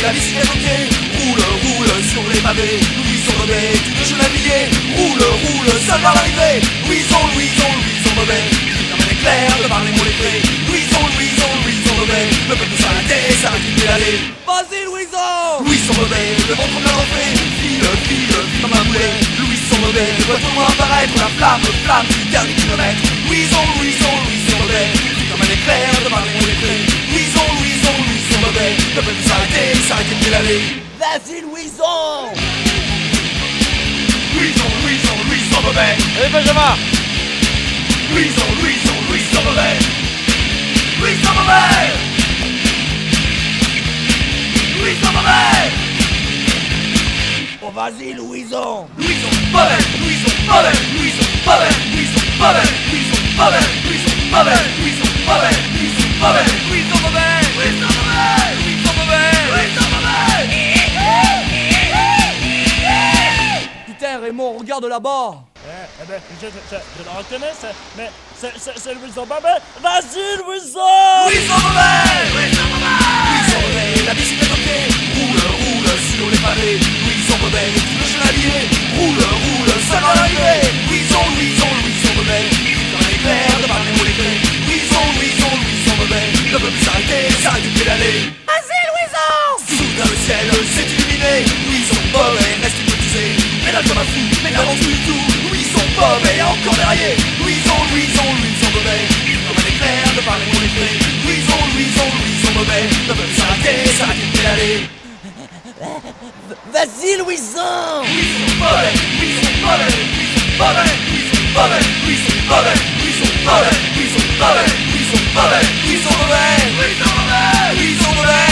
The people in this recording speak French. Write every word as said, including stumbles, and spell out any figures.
la bicyclette au pied. Roule, roule sur les pavés. Louison mauvais, tout de jeune habillé. Roule, roule, seul vers l'arrivée. Louison, Louison, Louison mauvais. Comme un éclair de par les mots lettrés. Louison, Louison, Louison mauvais. Le peuple s'arrêter, s'arrêter de l'aller. Vas-y Louison. Louison mauvais, le ventre plein d'entrée. File, file, file comme un boulet. Louison mauvais, le voit au loin apparaître. La flamme, flamme du dernier kilomètre. Louison, Louison, Louison mauvais. Comme un éclair de par les mots lettrés. Louison, Louison, Louison mauvais. Le peuple s'arrêter, s'arrêter de l'aller. Vas-y Louison. Louison, Louison, Louison mauvais. Allez Benjamin. Louison, Louison, Louison mauvais. Louison mauvais. Louison mauvais. Oh vas-y Louison. Louison mauvais. Louison mauvais. Louison mauvais. Louison mauvais. Louison mauvais. Louison mauvais. Louison mauvais. Louison mauvais. Louison mauvais. Louison mauvais. Louison mauvais. Louison mauvais. Putain Raymond, regarde là-bas. Eh, eh ben, je, je, je, je le reconnais, c'est, mais c'est, c'est, c'est Louison mauvais. Vas-y Louison. Louison mauvais. Louison mauvais. Louison mauvais. La bicyclette au pied. Roule, roule sur les pavés. Louison mauvais. Tout le jeune habillé. Roule, roule, seul à l'arrivée. Louison, Louison, Louison mauvais. Comme un éclair de par les mots lettrés. Louison, Louison, Louison mauvais. Le peuple s'arrêter, s'arrêter de pédaler. Vas-y Louison. Soudain le ciel s'est illuminé. Louison mauvais reste hypnotisé. Pédale comme un fou, mais n'avance plus du tout. Louison mauvais encore derrière. Louison, Louison, Louison mauvais. Comme un éclair de par les mots lettrés. Louison, Louison, Louison mauvais. Le peuple s'arrêter, s'arrêter de pédaler. Vas-y Louison. Louison mauvais. Louison mauvais. Louison mauvais. Louison mauvais. Louison mauvais. Louison mauvais. Louison mauvais. Louison mauvais. Louison mauvais. Louison mauvais. Louison mauvais.